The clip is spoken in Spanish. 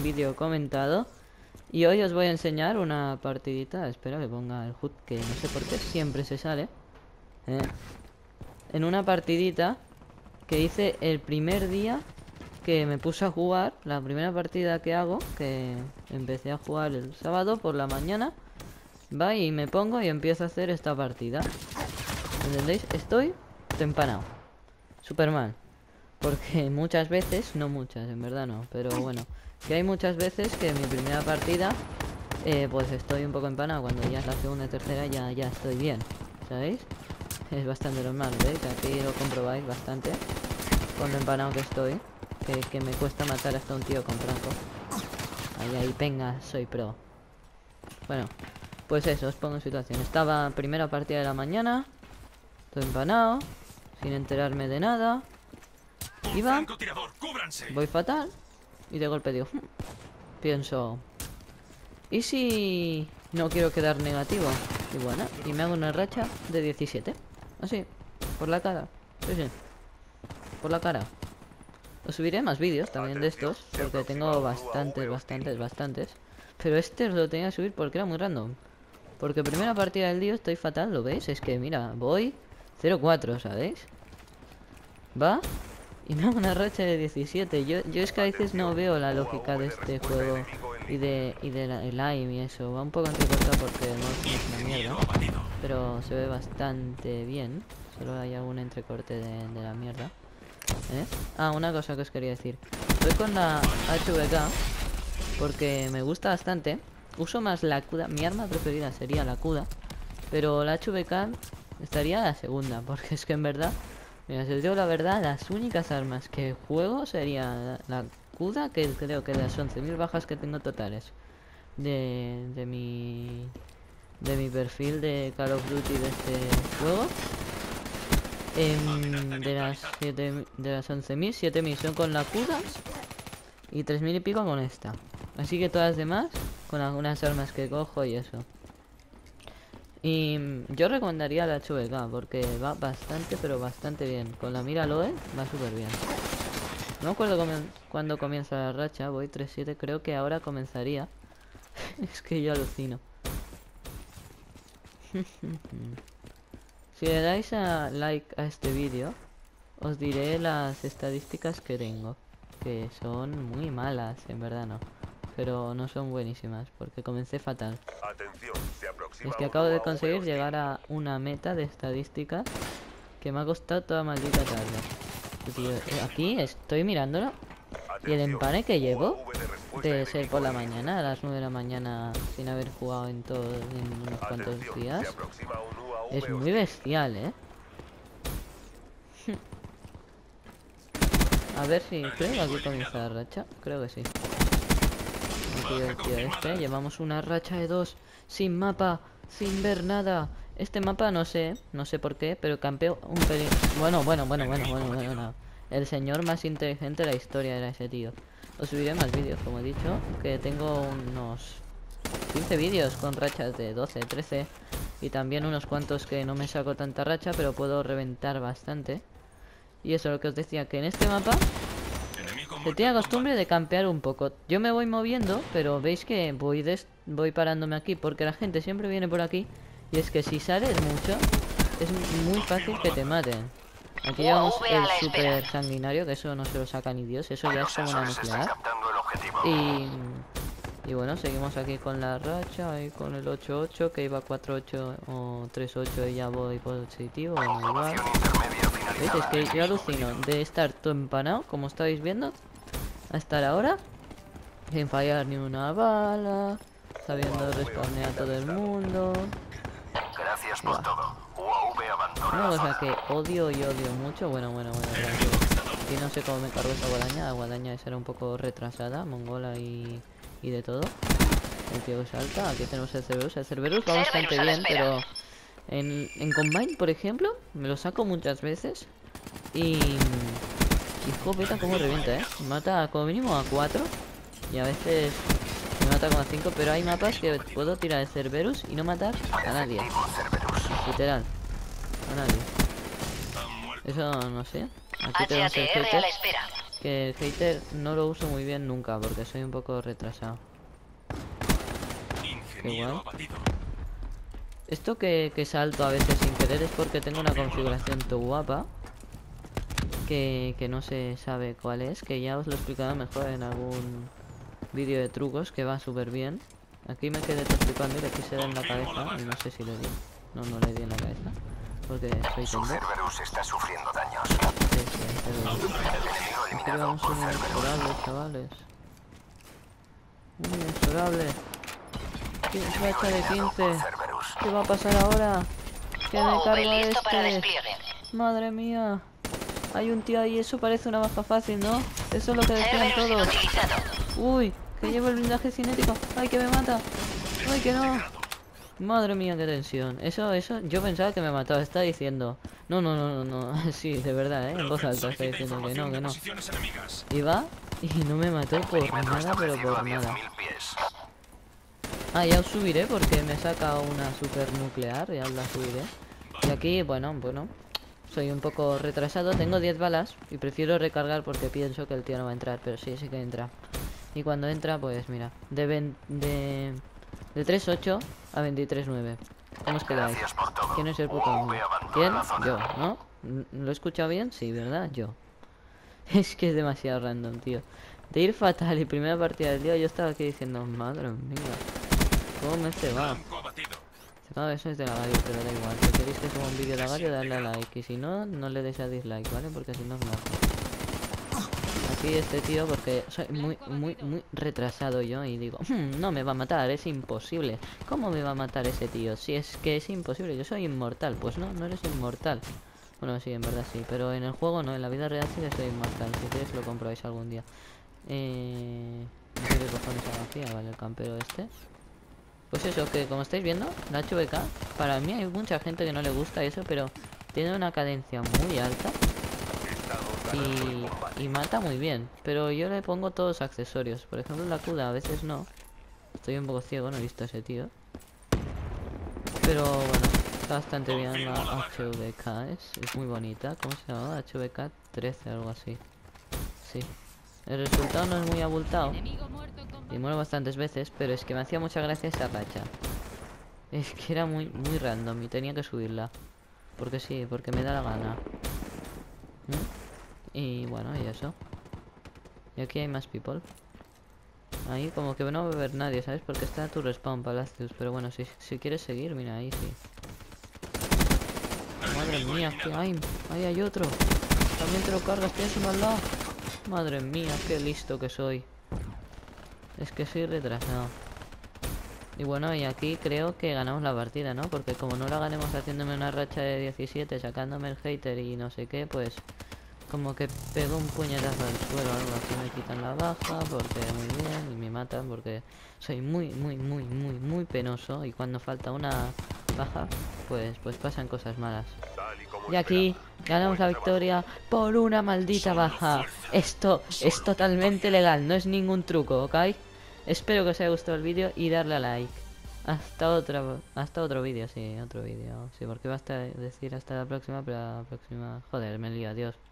vídeo comentado. Y hoy os voy a enseñar una partidita. Espera que ponga el HUD, que no sé por qué siempre se sale. En una partidita que hice el primer día que me puse a jugar. La primera partida que hago, que empecé a jugar el sábado por la mañana. Va y me pongo y empiezo a hacer esta partida. ¿Entendéis? Estoy empanado. Súper mal. Porque muchas veces, no muchas, en verdad no, pero bueno, que hay muchas veces que en mi primera partida pues estoy un poco empanado. Cuando ya es la segunda y tercera ya estoy bien, ¿sabéis? Es bastante normal, ¿veis? Aquí lo comprobáis bastante con lo empanado que estoy, que me cuesta matar hasta un tío con franco. Ahí, venga, soy pro. Bueno, pues eso, os pongo en situación. Estaba primera partida de la mañana, estoy empanado, sin enterarme de nada. Iba, voy fatal y de golpe digo, pienso, ¿y si no quiero quedar negativo? Y bueno, y me hago una racha de 17. Así, por la cara. Sí, por la cara. Os subiré más vídeos también de estos, porque tengo bastantes. Pero este os lo tenía que subir porque era muy random. Porque primera partida del día estoy fatal, ¿lo veis? Es que mira, voy 0-4, ¿sabéis? Va y me hago una racha de 17. Yo es que a veces no veo la lógica de este juego y de el aim y eso. Va un poco entrecortado porque no es una mierda, pero se ve bastante bien. Solo hay algún entrecorte de la mierda. Ah, una cosa que os quería decir. Estoy con la HVK porque me gusta bastante. Uso más la CUDA. Mi arma preferida sería la CUDA, pero la HVK estaría la segunda, porque es que en verdad, mira, si os digo la verdad, las únicas armas que juego sería la CUDA, que creo que de las 11.000 bajas que tengo totales de mi perfil de Call of Duty de este juego. De las 11.000, 7.000 son con la CUDA y 3.000 y pico con esta. Así que todas las demás con algunas armas que cojo y eso. Y yo recomendaría la HVK porque va bastante, pero bastante bien. Con la mira LOE va súper bien. No me acuerdo cuándo comienza la racha. Voy 3-7, creo que ahora comenzaría. Es que yo alucino. Si le dais a like a este vídeo, os diré las estadísticas que tengo, que son muy malas, en verdad no, pero no son buenísimas, porque comencé fatal. Es que acabo de conseguir llegar a una meta de estadísticas que me ha costado toda maldita tarde. Tío, aquí estoy mirándolo y el empane que llevo de ser por la mañana, a las 9 de la mañana, sin haber jugado en unos cuantos días, es muy bestial, A ver si creo que aquí comienza la racha. Creo que sí. Aquí el tío este. Llevamos una racha de 2 sin mapa, sin ver nada. Este mapa no sé por qué, pero campeo un pelín. Bueno. El señor más inteligente de la historia era ese tío. Os subiré más vídeos, como he dicho, que tengo unos 15 vídeos con rachas de 12, 13 y también unos cuantos que no me saco tanta racha, pero puedo reventar bastante. Y eso es lo que os decía, que en este mapa se tiene costumbre de campear un poco. Yo me voy moviendo, pero veis que voy parándome aquí porque la gente siempre viene por aquí. Y es que si sales mucho, es muy fácil que te maten. Aquí llevamos el super sanguinario, que eso no se lo saca ni Dios, eso ya es como una nuclear. Y bueno, seguimos aquí con la racha, ahí con el 8-8, que iba 4-8 o 3-8 y ya voy positivo, bueno, igual. ¿Veis? Es que yo alucino de estar todo empanado, como estáis viendo, a estar ahora sin fallar ni una bala, sabiendo respawnear a todo el mundo. Gracias por todo. UAV abandona. Una cosa que odio y odio mucho, bueno, tranquilo. Aquí no sé cómo me cargo esta guadaña, la guadaña esa era un poco retrasada, mongola y de todo. El tío que salta, aquí tenemos el Cerberus va bastante bien, pero en Combine, por ejemplo, me lo saco muchas veces. Y hijo peta como revienta, mata como mínimo a 4 y a veces me mata como a 5, pero hay mapas que puedo tirar el Cerberus y no matar a nadie. Literal, a nadie. Eso no sé. Aquí tenemos el GT. Que el hater no lo uso muy bien nunca porque soy un poco retrasado. Qué guay. Esto que salto a veces sin querer es porque tengo una configuración todo guapa que no se sabe cuál es, que ya os lo explicaré mejor en algún vídeo de trucos que va súper bien. Aquí me quedé flipando y le quise dar en la cabeza y no sé si le di. No, no le di en la cabeza porque soy Su tonto. Cerberus está sufriendo daños. Sí, sí, pero... Enemigo Aquí eliminado vamos por un Cerberus. inexorable, chavales. Un inexorable. ¿Qué racha de 15? Cerberus. ¿Qué va a pasar ahora? Que me UAV cargo a listo para este. despliegue. Madre mía. Hay un tío ahí, eso parece una baja fácil, ¿no? Eso es lo que decían Cerberus todos. inutilizado. Uy, que llevo el blindaje cinético. Ay, que me mata. Ay, que no. Madre mía, qué tensión. Eso, yo pensaba que me mataba. Está diciendo. No, no, no, no, no. Sí, de verdad, ¿eh? En voz alta está diciendo que no, que no. Y va y no me mató por Perímetro nada, pero establecido a por nada. 10.000 pies. Ah, ya os subiré porque me saca una super nuclear, ya os la subiré. Y aquí, bueno, soy un poco retrasado, tengo 10 balas y prefiero recargar porque pienso que el tío no va a entrar, pero sí, sí que entra. Y cuando entra, pues mira, de 3.8 a 23.9. ¿Cómo os quedáis? Gracias por todo. ¿Quién es el puto amo? UAV abandona ¿Quién? la zona. Yo, ¿no? ¿Lo he escuchado bien? Sí, ¿verdad? Yo. Es que es demasiado random, tío. De ir fatal y primera partida del día yo estaba aquí diciendo, madre mía, ¿cómo me se va? No, eso es de Lagario, pero da igual. Si queréis que suba un vídeo de Lagario, dadle a like. Y si no, no le deis a dislike, ¿vale? Porque si no os mato. Aquí este tío, porque soy muy retrasado yo y digo, no me va a matar, es imposible. ¿Cómo me va a matar ese tío? Si es que es imposible, yo soy inmortal. Pues no, no eres inmortal. Bueno, sí, en verdad sí, pero en el juego no, en la vida real sí que soy inmortal. Si queréis lo comprobáis algún día. No sé qué cojones hago aquí, vale, el campero este. Pues eso, que como estáis viendo, la HVK, para mí hay mucha gente que no le gusta eso, pero tiene una cadencia muy alta y mata muy bien. Pero yo le pongo todos los accesorios. Por ejemplo, la CUDA a veces no. Estoy un poco ciego, no he visto a ese tío. Pero bueno, está bastante bien la HVK, es muy bonita. ¿Cómo se llama? HVK 13, algo así. Sí. El resultado no es muy abultado. Y muero bastantes veces, pero es que me hacía mucha gracia esa racha. Es que era muy random y tenía que subirla. Porque sí, porque me da la gana. Y bueno, y eso. Y aquí hay más people. Ahí como que no va a haber nadie, ¿sabes? Porque está tu respawn, Palacios. Pero bueno, si quieres seguir, mira, ahí sí. Madre mía, que hay. Ahí hay otro. También te lo cargas, tienes uno al lado. Madre mía, qué listo que soy. Es que soy retrasado. Y bueno, y aquí creo que ganamos la partida, ¿no? Porque como no la ganemos haciéndome una racha de 17, sacándome el hater y no sé qué, pues como que pego un puñetazo al suelo o algo así, me quitan la baja porque muy bien y me matan porque soy muy penoso y cuando falta una baja, pues pasan cosas malas. Y aquí ganamos la victoria por una maldita baja. Esto es totalmente legal, no es ningún truco, ¿ok? Espero que os haya gustado el vídeo y darle a like. Hasta otro vídeo, sí, otro vídeo. Sí, porque va a decir hasta la próxima, pero la próxima... Joder, me lío, adiós.